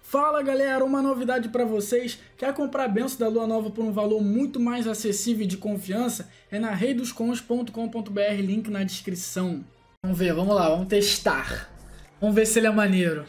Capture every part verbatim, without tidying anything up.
Fala galera, uma novidade para vocês. Quer comprar a benção da lua nova por um valor muito mais acessível e de confiança? É na rei dos cons ponto com ponto br, link na descrição. Vamos ver, vamos lá, vamos testar. Vamos ver se ele é maneiro.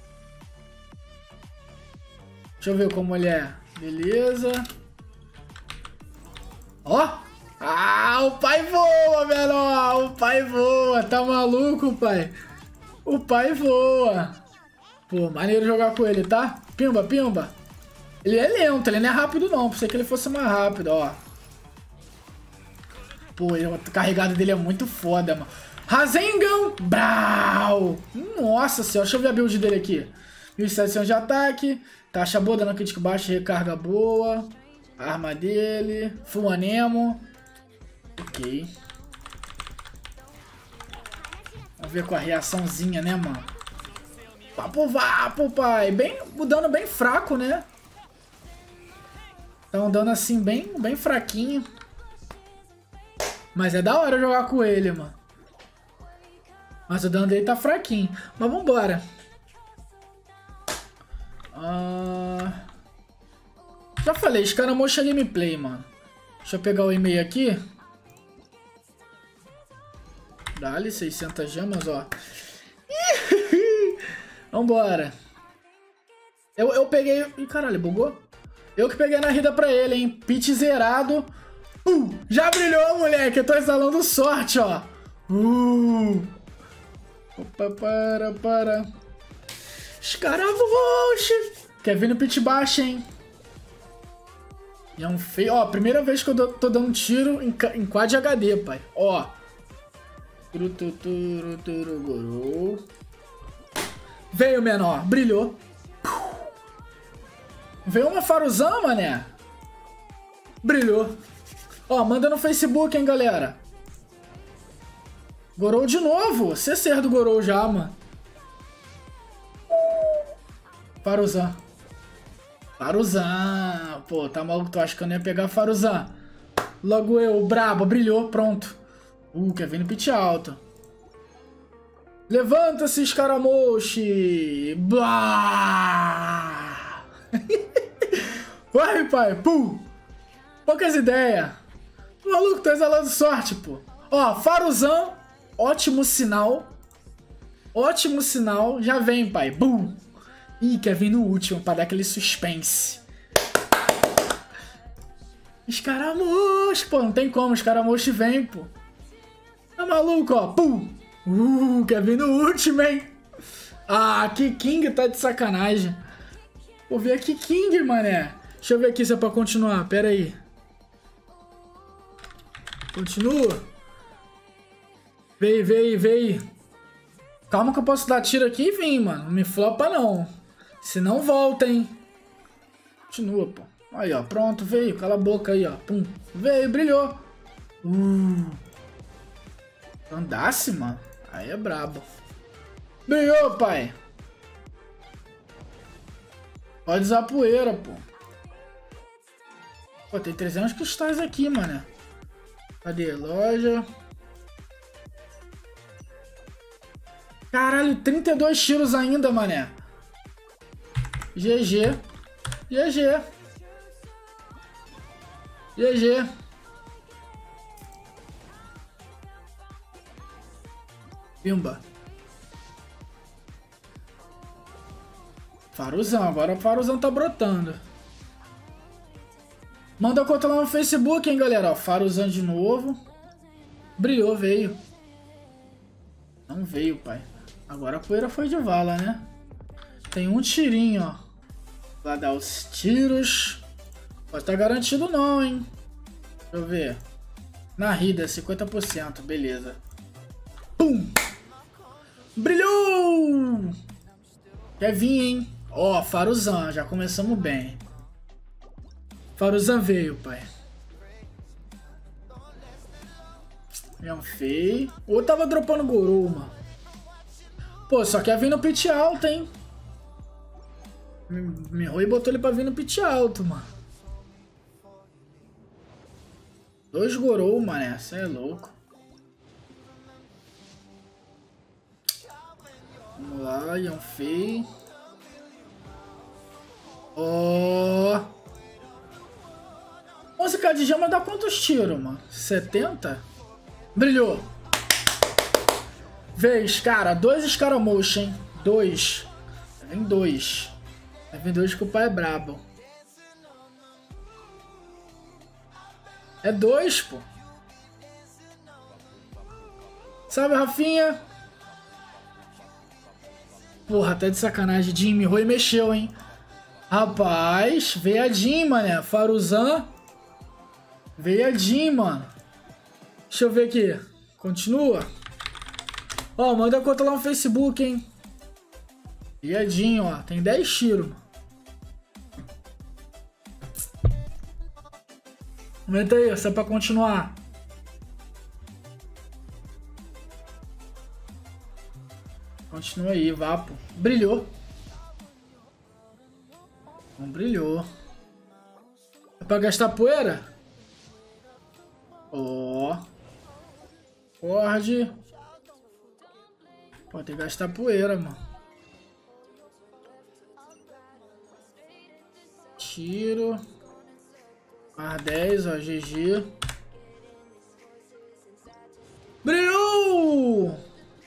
Deixa eu ver como ele é. Beleza. Ó. Ah, o pai voa, menor. O pai voa. Tá maluco, pai? O pai voa. Pô, maneiro jogar com ele, tá? Pimba, pimba. Ele é lento, ele não é rápido não. Pensei que ele fosse mais rápido, ó. Pô, a carregada dele é muito foda, mano. Rasengan! Brau! Nossa senhora, deixa eu ver a build dele aqui. mil e setecentos de ataque. Taxa boa, dano crítico baixo, recarga boa. A arma dele. Full anemo. Ok. Vamos ver com a reaçãozinha, né, mano? Papo vapo, pai. Bem, o dano bem fraco, né? Tá um dano assim bem, bem fraquinho. Mas é da hora jogar com ele, mano. Mas o dano dele tá fraquinho. Mas vambora. Ah... Já falei, escaramuxa gameplay, mano. Deixa eu pegar o e-mail aqui. Dá-lhe seiscentas gemas, ó. Vambora. Eu, eu peguei... Ih, caralho, bugou? Eu que peguei na rida pra ele, hein? Pitch zerado. Uh, já brilhou, moleque. Eu tô instalando sorte, ó. Uh. Opa, para, para. Escaramuxa. Quer vir no pitch baixo, hein? E é um feio... Ó, primeira vez que eu tô dando tiro em, em quad H D, pai. Ó. Veio, menor. Brilhou. Veio uma Faruzan, mané. Brilhou. Ó, manda no Facebook, hein, galera. Gorou de novo. C C R do Gorou já, mano. Faruzan. Faruzan. Pô, tá maluco? Tu acha que eu não ia pegar Faruzan? Logo eu, brabo. Brilhou. Pronto. Uh, quer vir no pitch alto. Levanta-se, escaramuxe! Blá! Vai, pai! Pum! Poucas ideias! Maluco, tá exalando sorte, pô! Ó, Faruzan, ótimo sinal. Ótimo sinal. Já vem, pai. Bum! Ih, quer vir no último pra dar aquele suspense. Escaramuxe, pô! Não tem como, escaramuxe vem, pô! Tá maluco, ó? Pum! Uh, quer vir no último, hein? Ah, que King tá de sacanagem. Vou ver aqui King, mané. Deixa eu ver aqui se é pra continuar. Pera aí. Continua. Veio, veio, veio. Calma que eu posso dar tiro aqui e vim, mano. Não me flopa, não. Senão volta, hein? Continua, pô. Aí, ó. Pronto, veio. Cala a boca aí, ó. Pum. Veio, brilhou. Uh. Andasse, mano. Aí é brabo. Brilhou, pai. Pode usar poeira, pô. Pô, tem trezentos cristais aqui, mano. Cadê? Loja. Caralho, trinta e dois tiros ainda, mané. G G. G G. G G. Pimba. Faruzan, agora o Faruzan tá brotando. Manda conta lá no Facebook, hein, galera. Ó, Faruzan de novo. Brilhou, veio. Não veio, pai. Agora a poeira foi de vala, né? Tem um tirinho, ó. Vai dar os tiros. Pode estar garantido não, hein. Deixa eu ver. Na rida, cinquenta por cento. Beleza. Pum! Brilhou! Quer vir, hein? Ó, Faruzan, já começamos bem. Faruzan veio, pai. Não feio. Ou tava dropando Gorou, mano. Pô, só quer vir no pitch alto, hein? Me errou e botou ele pra vir no pitch alto, mano. Dois Gorou, mané. Cê é louco. Vamos lá, Yanfei. Ó. onze k de gema dá quantos tiros, mano? setenta? Brilhou. Vez, cara. Dois escaramuços, hein? Dois. Vem dois. Vem dois que o pai é brabo. É dois, pô. Sabe, Rafinha? Porra, até de sacanagem. Jim Roy mexeu, hein? Rapaz, veio a Jim, mané. Faruzan. Veio a Jim, mano. Deixa eu ver aqui. Continua. Ó, manda conta lá no Facebook, hein? Veio a Jim, ó. Tem dez tiros. Comenta aí, só pra continuar. Continua aí, vapo. Brilhou. Não brilhou. É pra gastar poeira? Ó. Ford. Pode ter que gastar poeira, mano. Tiro. Mais dez, ó. G G. Brilhou!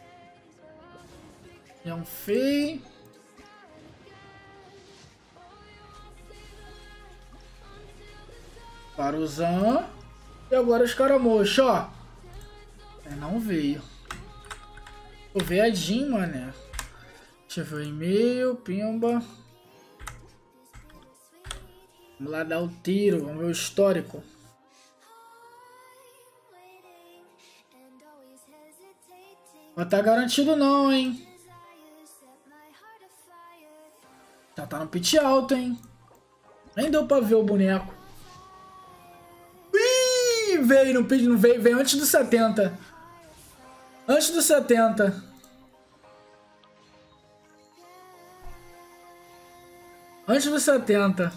É um feio. Faruzan. E agora os caramojos, ó. É, não veio. Vou ver a Jim, mané. Deixa eu ver o e-mail. Pimba. Vamos lá dar o tiro. Vamos ver o histórico. Não tá garantido não, hein. Já tá no pit alto, hein. Nem deu pra ver o boneco. Ih, veio no pit, não veio, veio antes dos setenta. Antes dos setenta. Antes dos setenta.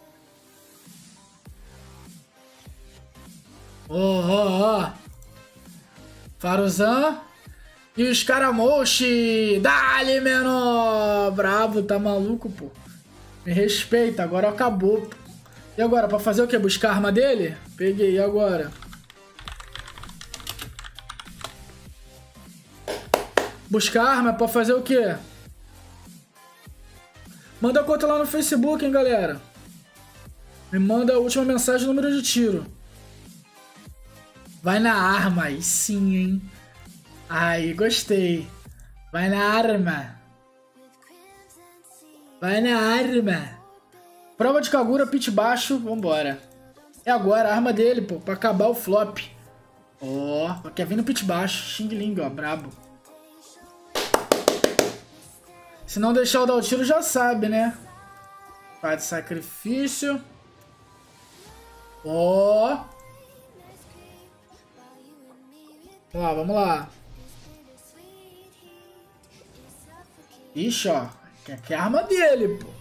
Ó, ó, ó. Faruzan. E os Caramoshi. Dali, menor. Bravo, tá maluco, pô. Me respeita, agora acabou, pô. E agora, pra fazer o quê? Buscar a arma dele? Peguei, e agora? Buscar a arma pra fazer o quê? Manda a conta lá no Facebook, hein, galera. Me manda a última mensagem, número de tiro. Vai na arma, aí sim, hein. Aí, gostei. Vai na arma. Vai na arma. Prova de Kagura, pit baixo, vambora. É agora a arma dele, pô, pra acabar o flop. Ó, oh, quer vir no pit baixo. Xing Ling, ó, brabo. Se não deixar eu dar o tiro, já sabe, né? Pai de sacrifício. Ó. Oh. Vamos lá, vamos lá. Ixi, ó. Que é a arma dele, pô.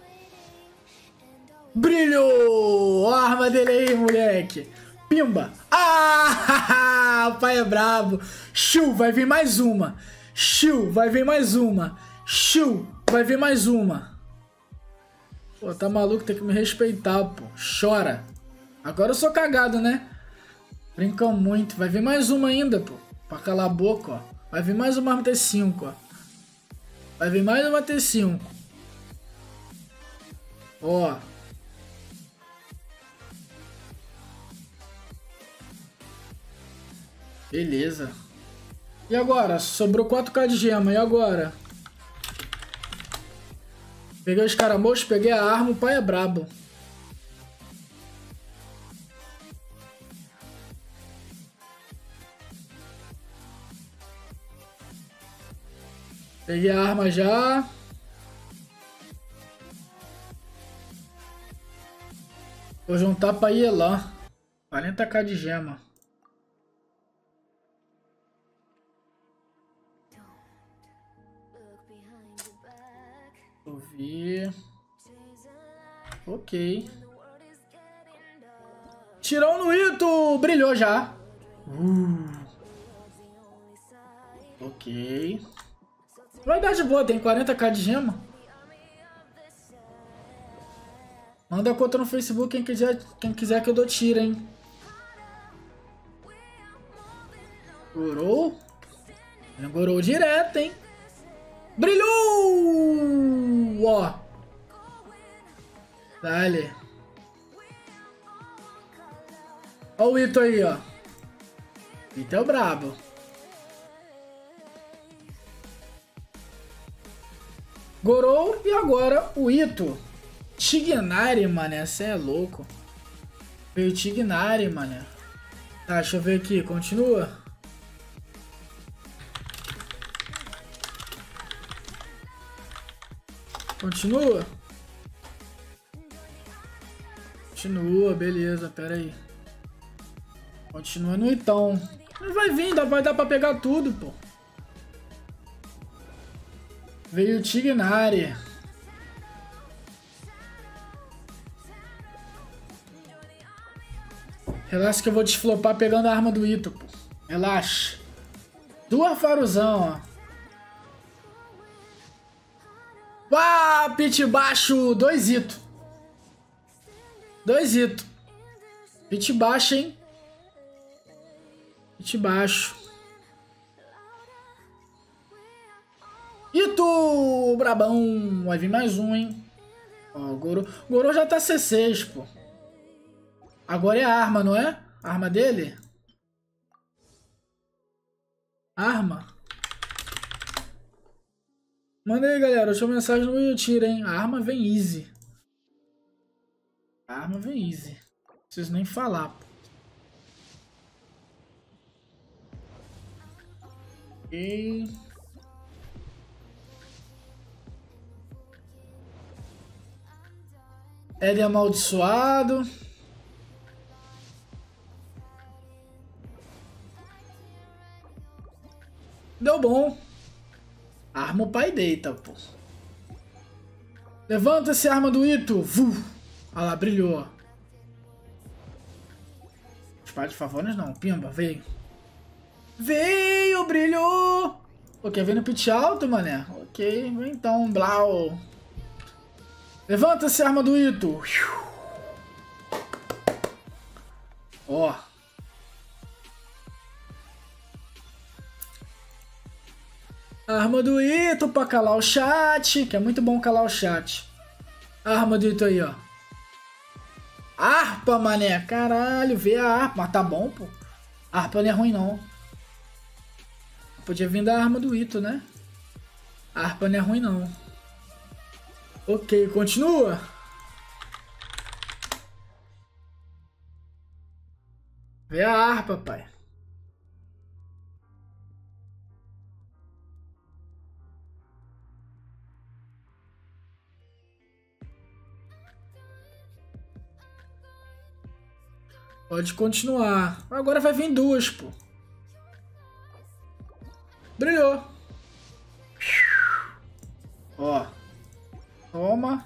Brilhou! A arma dele aí, moleque. Pimba. Ah! O pai é brabo. Shoo, vai vir mais uma. Shoo, vai vir mais uma. Shoo, vai vir mais uma. Pô, tá maluco? Tem que me respeitar, pô. Chora. Agora eu sou cagado, né? Brincam muito. Vai vir mais uma ainda, pô. Pra calar a boca, ó. Vai vir mais uma T cinco, ó. Vai vir mais uma T cinco. Ó. Beleza. E agora? Sobrou quatro K de gema. E agora? Peguei os caramojos, peguei a arma. O pai é brabo. Peguei a arma já. Vou juntar pra ir lá. quarenta K de gema. Ouvir. Ok. Tirou no Ito! Brilhou já. Uh. Ok. Vai dar de boa, tem quarenta K de gema. Manda a conta no Facebook quem quiser, quem quiser que eu dou tiro, hein? Gorou? Gorou direto, hein? Brilhou! Ó. Dale. Ó o Ito aí, ó. Ito é o brabo. Gorou e agora o Ito. Tignari, mané. Cê é louco. Veio Tignari, mané. Tá, deixa eu ver aqui. Continua. Continua. Continua, beleza. Pera aí. Continua no Itão. Não vai vir, vai dar pra pegar tudo, pô. Veio o Tignari. Relaxa que eu vou desflopar pegando a arma do Ito, pô. Relaxa. Duas faruzão, ó. Uau, pit baixo. Dois Ito. Dois Ito. Pit baixo, hein? Pit baixo. Ito! Brabão. Vai vir mais um, hein? Ó, o Gorou. O Gorou já tá C seis, pô. Agora é a arma, não é? A arma dele? Arma? Manda aí, galera. Deixa eu mensagem no meu tiro, hein? A arma vem easy. A arma vem easy. Não preciso nem falar, pô. Ok. Éden amaldiçoado. Deu bom. Arma o pai deita, pô. Levanta-se, arma do Ito. Vu. Olha lá, brilhou. Espada de favores não. Pimba, veio. Veio, brilhou. Pô, quer ver no pit alto, mané? Ok, então, blau. Levanta-se, arma do Ito. Ó. Arma do Ito pra calar o chat, que é muito bom calar o chat. Arma do Ito aí, ó. Harpa, mané. Caralho, vê a harpa. Mas tá bom, pô. A harpa não é ruim, não. Podia vir da arma do Ito, né? A harpa não é ruim, não. Ok, continua. Vê a harpa, pai. Pode continuar. Agora vai vir duas, pô. Brilhou. Ó. Toma.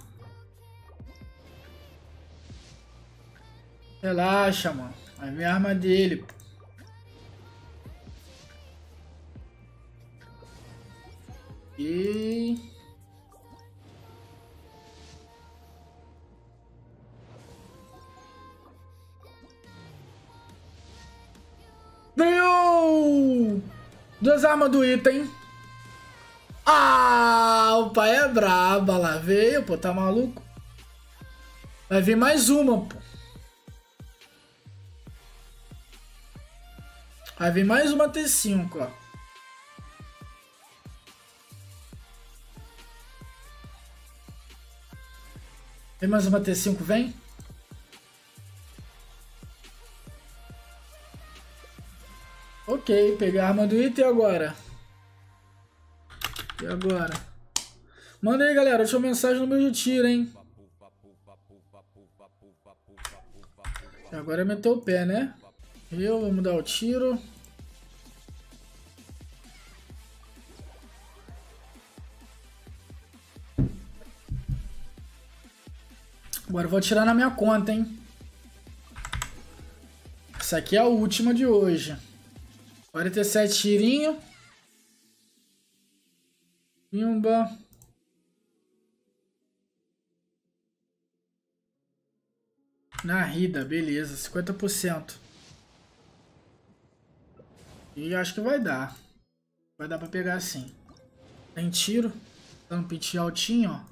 Relaxa, mano. Vai vir a arma dele, pô. E... Ganhou! Duas armas do item. Ah, o pai é braba lá. Veio, pô, tá maluco? Vai vir mais uma, pô. Vai vir mais uma T cinco, ó. Vem mais uma T cinco, vem. Ok, pegar a arma do item agora. E agora? Manda aí, galera. Deixa eu mensagem no meu de tiro, hein? E agora meteu o pé, né? Eu vou mudar o tiro. Agora eu vou atirar na minha conta, hein? Essa aqui é a última de hoje. quarenta e sete tirinho. Pimba. Na Rida, beleza, cinquenta por cento. E acho que vai dar. Vai dar pra pegar assim. Tem tiro. Tá um pitch altinho, ó.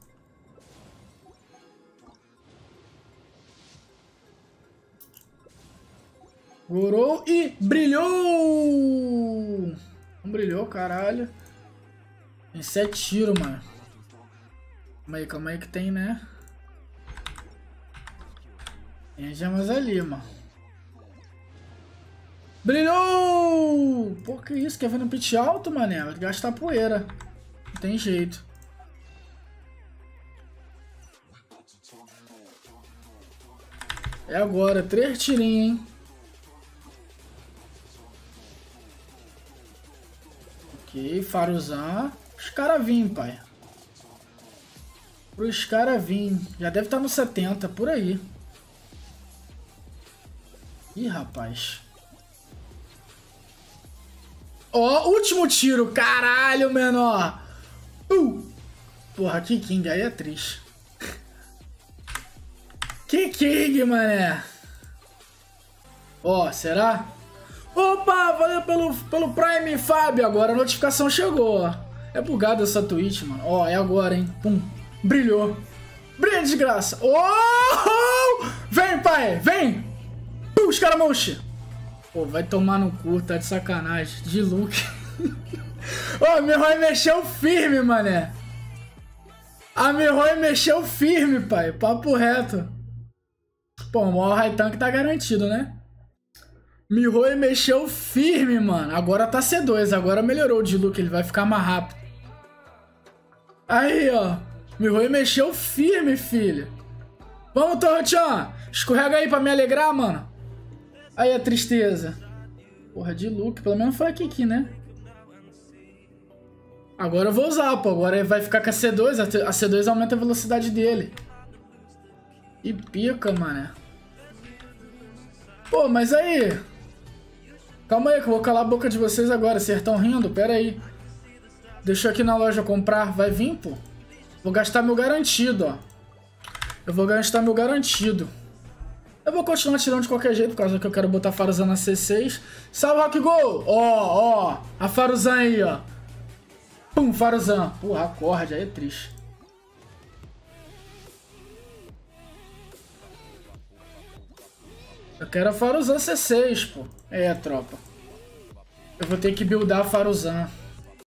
Gorou e brilhou! Não brilhou, caralho. Tem sete tiros, mano. Calma aí, calma aí que tem, né? Tem gemas ali, mano. Brilhou! Pô, que isso? Quer ver no pitch alto, mané? Vai gastar poeira. Não tem jeito. É agora. Três tirinhos, hein? Ok, Faruzan. Os caras vêm, pai. Os caras vêm. Já deve estar no setenta, por aí. Ih, rapaz. Ó, último tiro. Caralho, menor. Uh. Porra, que King aí é triste. Que King, mané. Ó, será? Opa, valeu pelo, pelo Prime, Fábio. Agora a notificação chegou, ó. É bugada essa Twitch, mano. Ó, é agora, hein. Pum. Brilhou. Brilha, desgraça. Oh! Vem, pai. Vem. Uh, escaramuche. Pô, vai tomar no cu, tá de sacanagem. De look. Ó, a Mihoy mexeu firme, mané. A Mihoy mexeu firme, pai. Papo reto. Pô, o maior high tank tá garantido, né? Mihoy mexeu firme, mano. Agora tá C dois. Agora melhorou o de look. Ele vai ficar mais rápido. Aí, ó. Mihoy mexeu firme, filho. Vamos, Torrochan. Escorrega aí pra me alegrar, mano. Aí a tristeza. Porra, de look. Pelo menos foi aqui, aqui, né? Agora eu vou usar, pô. Agora ele vai ficar com a C dois. A C dois aumenta a velocidade dele. E pica, mané. Pô, mas aí... Calma aí que eu vou calar a boca de vocês agora. Vocês estão rindo? Pera aí. Deixa eu aqui na loja comprar. Vai vir, pô? Vou gastar meu garantido, ó. Eu vou gastar meu garantido. Eu vou continuar tirando de qualquer jeito, por causa que eu quero botar a Faruzan na C seis. Salve, Rock Go! Ó, ó. A Faruzan aí, ó. Pum, Faruzan. Porra, acorde. Aí é triste. Eu quero a Faruzan C seis, pô. É, tropa. Eu vou ter que buildar a Faruzan.